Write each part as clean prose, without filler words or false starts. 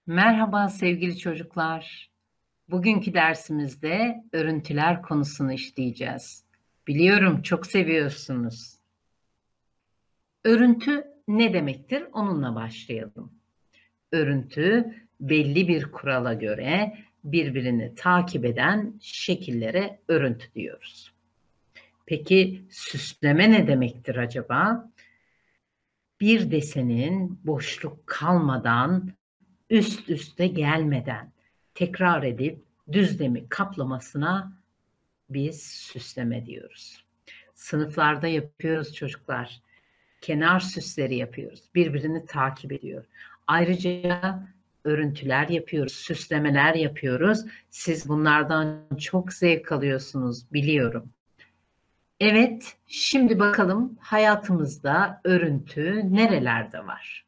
Merhaba sevgili çocuklar. Bugünkü dersimizde örüntüler konusunu işleyeceğiz. Biliyorum çok seviyorsunuz. Örüntü ne demektir? Onunla başlayalım. Örüntü belli bir kurala göre birbirini takip eden şekillere örüntü diyoruz. Peki süsleme ne demektir acaba? Bir desenin boşluk kalmadan üst üste gelmeden tekrar edip düzlemi kaplamasına biz süsleme diyoruz. Sınıflarda yapıyoruz çocuklar. Kenar süsleri yapıyoruz. Birbirini takip ediyor. Ayrıca örüntüler yapıyoruz, süslemeler yapıyoruz. Siz bunlardan çok zevk alıyorsunuz biliyorum. Evet, şimdi bakalım hayatımızda örüntü nerelerde var?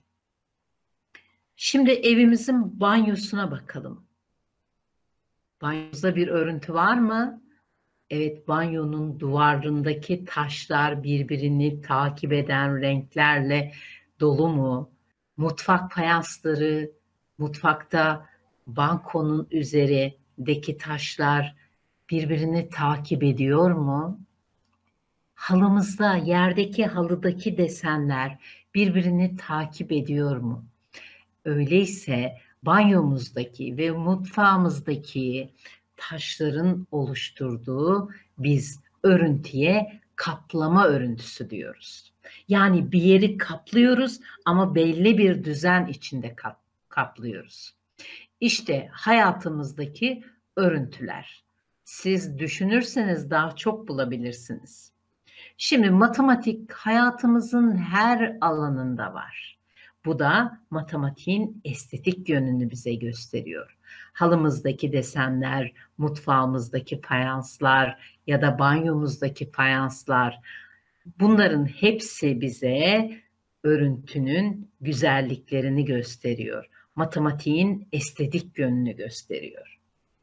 Şimdi evimizin banyosuna bakalım. Banyomuzda bir örüntü var mı? Evet, banyonun duvarındaki taşlar birbirini takip eden renklerle dolu mu? Mutfak fayansları, mutfakta bankonun üzerindeki taşlar birbirini takip ediyor mu? Halımızda, yerdeki halıdaki desenler birbirini takip ediyor mu? Öyleyse banyomuzdaki ve mutfağımızdaki taşların oluşturduğu biz örüntüye kaplama örüntüsü diyoruz. Yani bir yeri kaplıyoruz ama belli bir düzen içinde kaplıyoruz. İşte hayatımızdaki örüntüler. Siz düşünürseniz daha çok bulabilirsiniz. Şimdi matematik hayatımızın her alanında var. Bu da matematiğin estetik yönünü bize gösteriyor. Halımızdaki desenler, mutfağımızdaki fayanslar ya da banyomuzdaki fayanslar, bunların hepsi bize örüntünün güzelliklerini gösteriyor. Matematiğin estetik yönünü gösteriyor.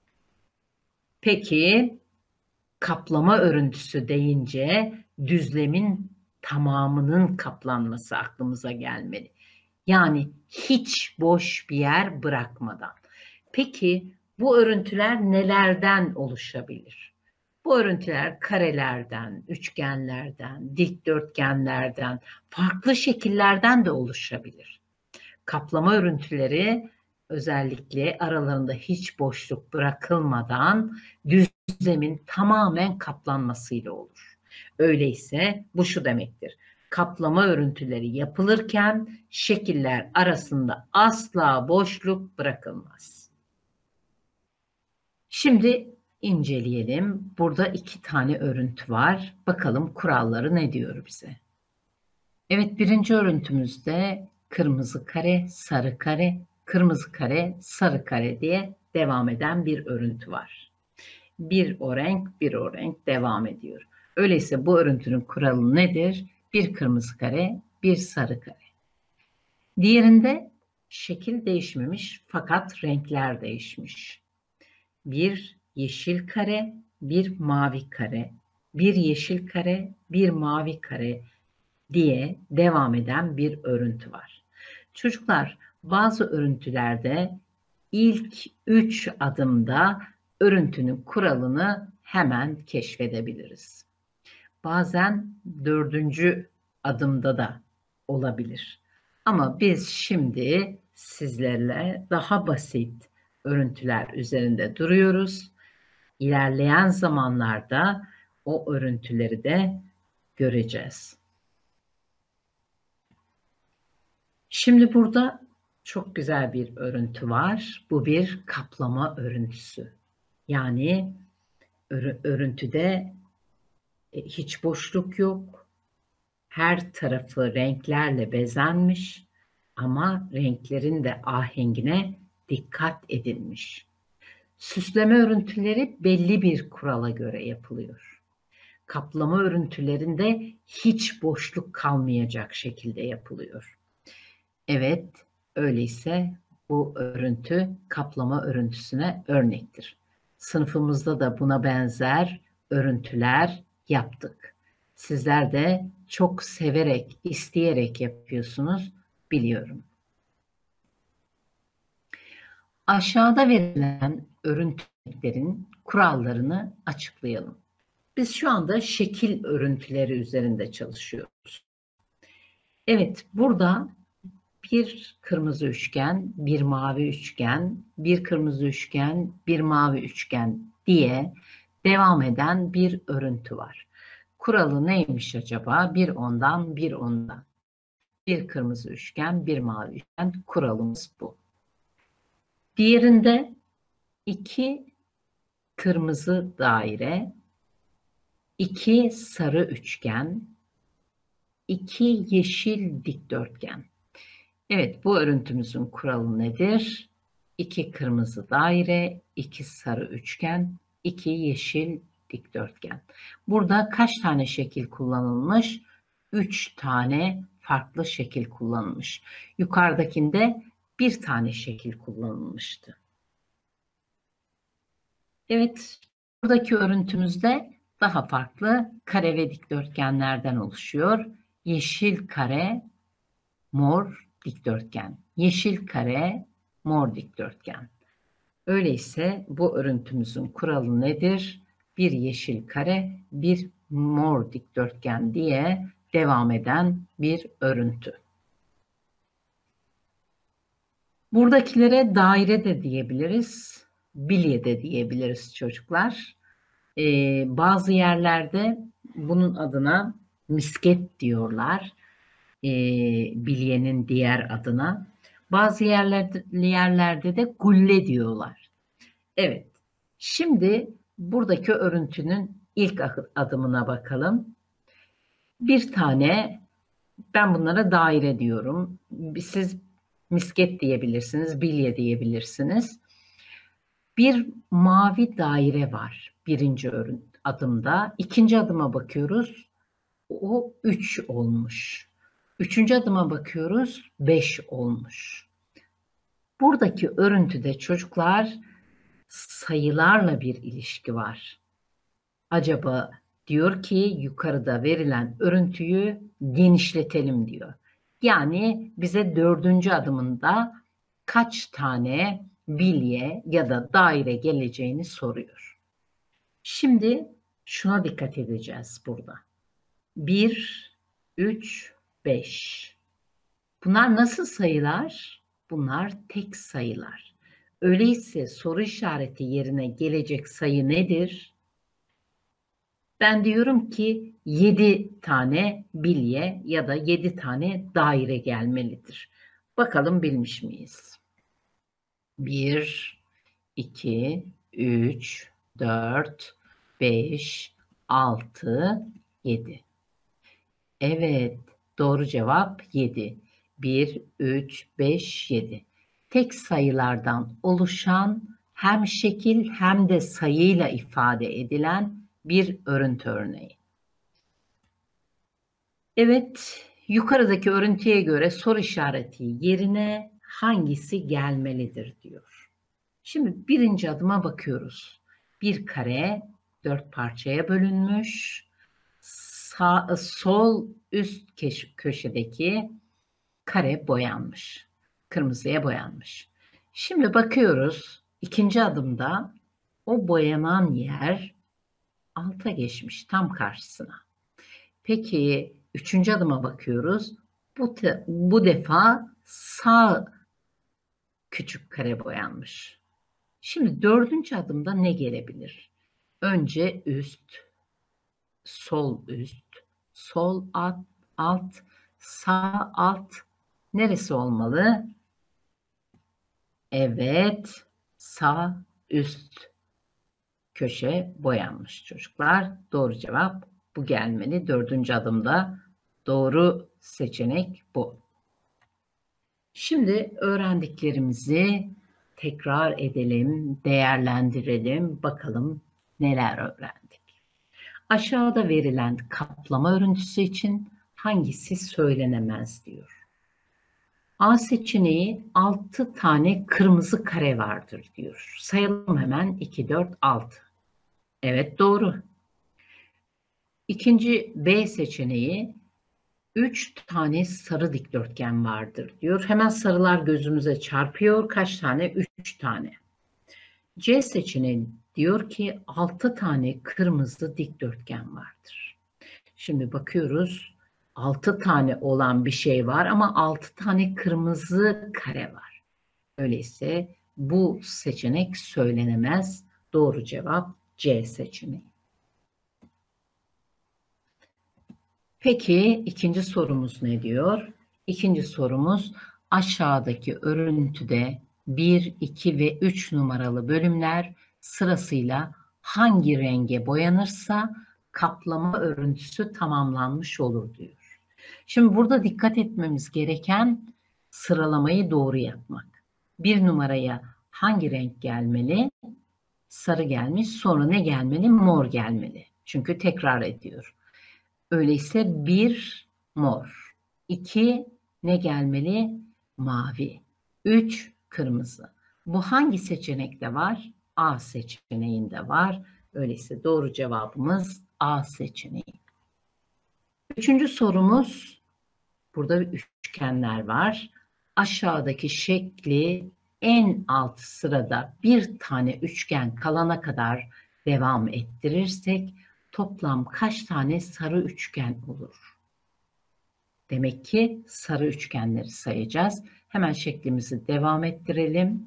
Peki kaplama örüntüsü deyince düzlemin tamamının kaplanması aklımıza gelmeli. Yani hiç boş bir yer bırakmadan. Peki bu örüntüler nelerden oluşabilir? Bu örüntüler karelerden, üçgenlerden, dikdörtgenlerden, farklı şekillerden de oluşabilir. Kaplama örüntüleri özellikle aralarında hiç boşluk bırakılmadan düzlemin tamamen kaplanmasıyla olur. Öyleyse bu şu demektir. Kaplama örüntüleri yapılırken şekiller arasında asla boşluk bırakılmaz. Şimdi inceleyelim. Burada iki tane örüntü var. Bakalım kuralları ne diyor bize? Evet, birinci örüntümüzde kırmızı kare, sarı kare, kırmızı kare, sarı kare diye devam eden bir örüntü var. Bir o renk, bir o renk devam ediyor. Öyleyse bu örüntünün kuralı nedir? Bir kırmızı kare, bir sarı kare. Diğerinde şekil değişmemiş fakat renkler değişmiş. Bir yeşil kare, bir mavi kare, bir yeşil kare, bir mavi kare diye devam eden bir örüntü var. Çocuklar, bazı örüntülerde ilk 3 adımda örüntünün kuralını hemen keşfedebiliriz. Bazen 4. adımda da olabilir. Ama biz şimdi sizlerle daha basit örüntüler üzerinde duruyoruz. İlerleyen zamanlarda o örüntüleri de göreceğiz. Şimdi burada çok güzel bir örüntü var. Bu bir kaplama örüntüsü. Yani örüntüde hiç boşluk yok. Her tarafı renklerle bezenmiş ama renklerin de ahengine dikkat edilmiş. Süsleme örüntüleri belli bir kurala göre yapılıyor. Kaplama örüntülerinde hiç boşluk kalmayacak şekilde yapılıyor. Evet, öyleyse bu örüntü kaplama örüntüsüne örnektir. Sınıfımızda da buna benzer örüntüler yaptık. Sizler de çok severek, isteyerek yapıyorsunuz, biliyorum. Aşağıda verilen örüntülerin kurallarını açıklayalım. Biz şu anda şekil örüntüleri üzerinde çalışıyoruz. Evet, burada bir kırmızı üçgen, bir mavi üçgen, bir kırmızı üçgen, bir mavi üçgen diye devam eden bir örüntü var. Kuralı neymiş acaba? Bir ondan, bir ondan. Bir kırmızı üçgen, bir mavi üçgen. Kuralımız bu. Diğerinde iki kırmızı daire, iki sarı üçgen, iki yeşil dikdörtgen. Evet, bu örüntümüzün kuralı nedir? İki kırmızı daire, iki sarı üçgen, iki yeşil dikdörtgen. Burada kaç tane şekil kullanılmış? 3 tane farklı şekil kullanılmış. Yukarıdakinde bir tane şekil kullanılmıştı. Evet, buradaki örüntümüzde daha farklı kare ve dikdörtgenlerden oluşuyor. Yeşil kare, mor dikdörtgen. Yeşil kare, mor dikdörtgen. Öyleyse bu örüntümüzün kuralı nedir? Bir yeşil kare, bir mor dikdörtgen diye devam eden bir örüntü. Buradakilere daire de diyebiliriz, bilye de diyebiliriz çocuklar. Bazı yerlerde bunun adına misket diyorlar. Bilyenin diğer adına. Bazı yerlerde de gulle diyorlar. Evet. Şimdi buradaki örüntünün ilk adımına bakalım. Bir tane, ben bunlara daire diyorum. Siz misket diyebilirsiniz, bilye diyebilirsiniz. Bir mavi daire var birinci adımda. İkinci adıma bakıyoruz. O 3 olmuş. Üçüncü adıma bakıyoruz. 5 olmuş. Buradaki örüntüde çocuklar sayılarla bir ilişki var. Acaba diyor ki yukarıda verilen örüntüyü genişletelim diyor. Yani bize dördüncü adımında kaç tane bilye ya da daire geleceğini soruyor. Şimdi şuna dikkat edeceğiz burada. 1, 3, 5. Bunlar nasıl sayılar? Bunlar tek sayılar. Öyleyse soru işareti yerine gelecek sayı nedir? Ben diyorum ki 7 tane bilye ya da 7 tane daire gelmelidir. Bakalım bilmiş miyiz? 1, 2, 3, 4, 5, 6, 7. Evet, doğru cevap 7. 1, 3, 5, 7. Tek sayılardan oluşan hem şekil hem de sayıyla ifade edilen bir örüntü örneği. Evet, yukarıdaki örüntüye göre soru işareti yerine hangisi gelmelidir diyor. Şimdi birinci adıma bakıyoruz. Bir kare 4 parçaya bölünmüş. Sol üst köşedeki kare boyanmış. Kırmızıya boyanmış. Şimdi bakıyoruz. İkinci adımda o boyanan yer alta geçmiş tam karşısına. Peki üçüncü adıma bakıyoruz. Bu defa sağ küçük kare boyanmış. Şimdi dördüncü adımda ne gelebilir? Önce üst, sol üst, sol alt, sağ alt. Neresi olmalı? Evet, sağ üst köşe boyanmış çocuklar. Doğru cevap bu gelmeli. Dördüncü adımda doğru seçenek bu. Şimdi öğrendiklerimizi tekrar edelim, değerlendirelim. Bakalım neler öğrendik. Aşağıda verilen kaplama örüntüsü için hangisi söylenemez diyor. A seçeneği 6 tane kırmızı kare vardır diyor. Sayalım hemen 2, 4, 6. Evet doğru. İkinci B seçeneği 3 tane sarı dikdörtgen vardır diyor. Hemen sarılar gözümüze çarpıyor. Kaç tane? 3 tane. C seçeneği diyor ki 6 tane kırmızı dikdörtgen vardır. Şimdi bakıyoruz. 6 tane olan bir şey var ama 6 tane kırmızı kare var. Öyleyse bu seçenek söylenemez. Doğru cevap C seçeneği. Peki ikinci sorumuz ne diyor? İkinci sorumuz aşağıdaki örüntüde 1, 2 ve 3 numaralı bölümler sırasıyla hangi renge boyanırsa kaplama örüntüsü tamamlanmış olur diyor. Şimdi burada dikkat etmemiz gereken sıralamayı doğru yapmak. 1 numaraya hangi renk gelmeli? Sarı gelmiş. Sonra ne gelmeli? Mor gelmeli. Çünkü tekrar ediyor. Öyleyse 1 mor, 2 ne gelmeli? Mavi, 3 kırmızı. Bu hangi seçenekte var? A seçeneğinde var. Öyleyse doğru cevabımız A seçeneği. Üçüncü sorumuz, burada üçgenler var. Aşağıdaki şekli en alt sırada bir tane üçgen kalana kadar devam ettirirsek toplam kaç tane sarı üçgen olur? Demek ki sarı üçgenleri sayacağız. Hemen şeklimizi devam ettirelim.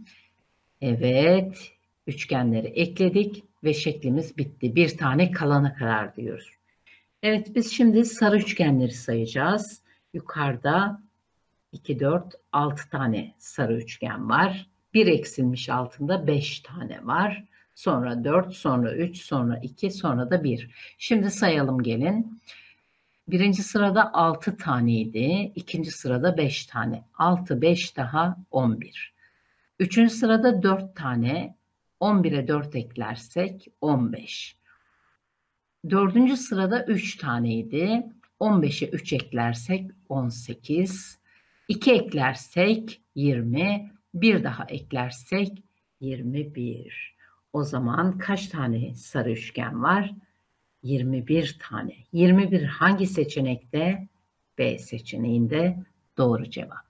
Evet, üçgenleri ekledik ve şeklimiz bitti. Bir tane kalana kadar diyoruz. Evet, biz şimdi sarı üçgenleri sayacağız. Yukarıda 2, 4, 6 tane sarı üçgen var. Bir eksilmiş altında 5 tane var. Sonra 4, sonra 3, sonra 2, sonra da 1. Şimdi sayalım gelin. Birinci sırada 6 taneydi. İkinci sırada 5 tane. 6, 5 daha 11. Üçüncü sırada 4 tane. 11'e 4 eklersek 15. Dördüncü sırada 3 taneydi. 15'e 3 eklersek 18. 2 eklersek 20. Bir daha eklersek 21. O zaman kaç tane sarı üçgen var? 21 tane. 21 hangi seçenekte? B seçeneğinde doğru cevap.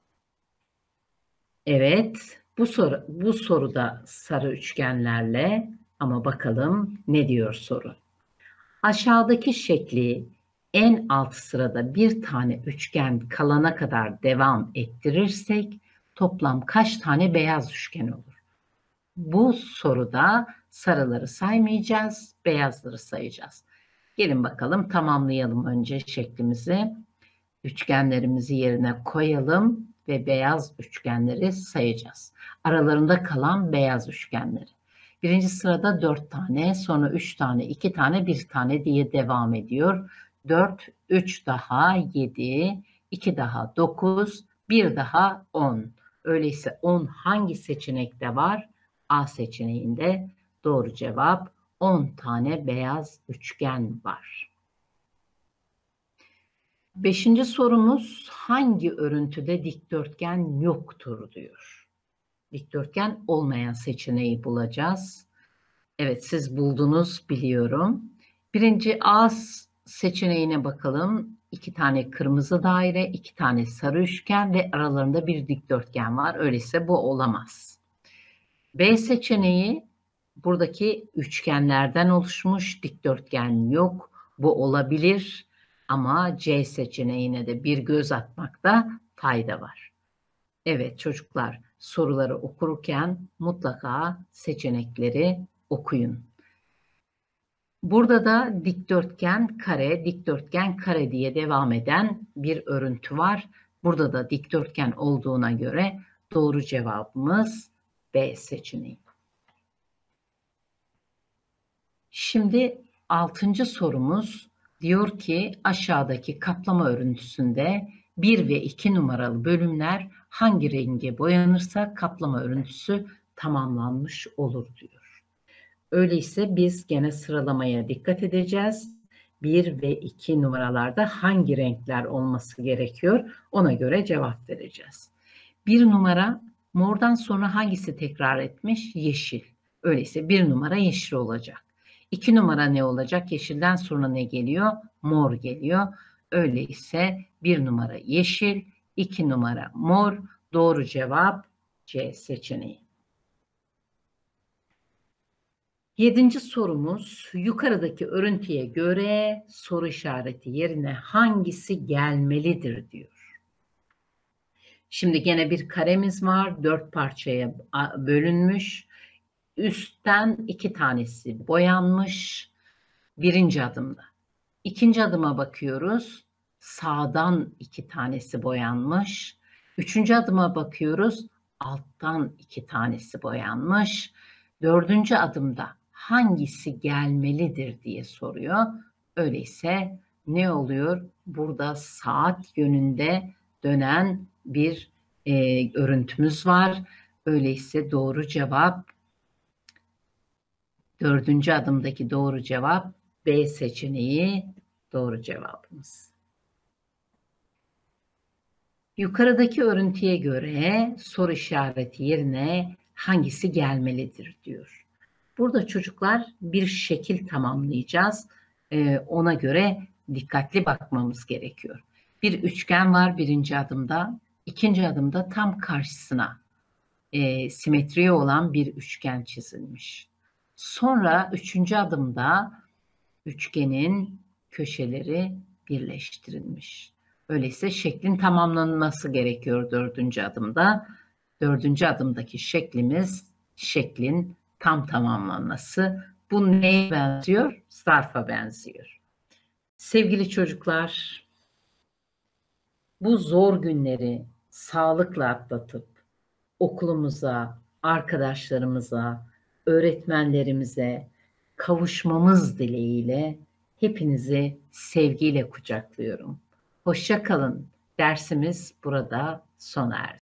Evet, bu soruda sarı üçgenlerle ama bakalım ne diyor soru? Aşağıdaki şekli en alt sırada bir tane üçgen kalana kadar devam ettirirsek toplam kaç tane beyaz üçgen olur? Bu soruda sarıları saymayacağız, beyazları sayacağız. Gelin bakalım tamamlayalım önce şeklimizi. Üçgenlerimizi yerine koyalım ve beyaz üçgenleri sayacağız. Aralarında kalan beyaz üçgenleri. Birinci sırada 4 tane, sonra 3 tane, 2 tane, 1 tane diye devam ediyor. 4, 3 daha 7, 2 daha 9, 1 daha 10. Öyleyse 10 hangi seçenekte var? A seçeneğinde doğru cevap 10 tane beyaz üçgen var. Beşinci sorumuz hangi örüntüde dikdörtgen yoktur diyor. Dikdörtgen olmayan seçeneği bulacağız. Evet siz buldunuz biliyorum. Birinci A seçeneğine bakalım. 2 tane kırmızı daire, 2 tane sarı üçgen ve aralarında bir dikdörtgen var. Öyleyse bu olamaz. B seçeneği buradaki üçgenlerden oluşmuş dikdörtgen yok. Bu olabilir ama C seçeneğine de bir göz atmakta fayda var. Evet çocuklar soruları okurken mutlaka seçenekleri okuyun. Burada da dikdörtgen kare diye devam eden bir örüntü var. Burada da dikdörtgen olduğuna göre doğru cevabımız B seçeneği. Şimdi 6. sorumuz diyor ki aşağıdaki kaplama örüntüsünde 1 ve 2 numaralı bölümler hangi renge boyanırsa kaplama örüntüsü tamamlanmış olur diyor. Öyleyse biz gene sıralamaya dikkat edeceğiz. 1 ve 2 numaralarda hangi renkler olması gerekiyor ona göre cevap vereceğiz. 1 numara mordan sonra hangisi tekrar etmiş? Yeşil. Öyleyse 1 numara yeşil olacak. 2 numara ne olacak? Yeşilden sonra ne geliyor? Mor geliyor. Öyleyse 1 numara yeşil, 2 numara mor. Doğru cevap C seçeneği. 7. sorumuz, yukarıdaki örüntüye göre soru işareti yerine hangisi gelmelidir diyor. Şimdi gene bir karemiz var. 4 parçaya bölünmüş. Üstten 2 tanesi boyanmış. 1. adımda. 2. adıma bakıyoruz. Sağdan 2 tanesi boyanmış. 3. adıma bakıyoruz. Alttan 2 tanesi boyanmış. 4. adımda hangisi gelmelidir diye soruyor. Öyleyse ne oluyor? Burada saat yönünde dönen bir örüntümüz var. Öyleyse doğru cevap, 4. adımdaki doğru cevap B seçeneği doğru cevabımız. Yukarıdaki örüntüye göre soru işareti yerine hangisi gelmelidir diyor. Burada çocuklar bir şekil tamamlayacağız. Ona göre dikkatli bakmamız gerekiyor. Bir üçgen var 1. adımda. 2. adımda tam karşısına simetriye olan bir üçgen çizilmiş. Sonra 3. adımda üçgenin köşeleri birleştirilmiş. Öyleyse şeklin tamamlanması gerekiyor 4. adımda. 4. adımdaki şeklimiz şeklin tam tamamlanması. Bu neye benziyor? Zarfa benziyor. Sevgili çocuklar, bu zor günleri sağlıkla atlatıp okulumuza, arkadaşlarımıza, öğretmenlerimize kavuşmamız dileğiyle hepinizi sevgiyle kucaklıyorum. Hoşça kalın. Dersimiz burada sona erdi.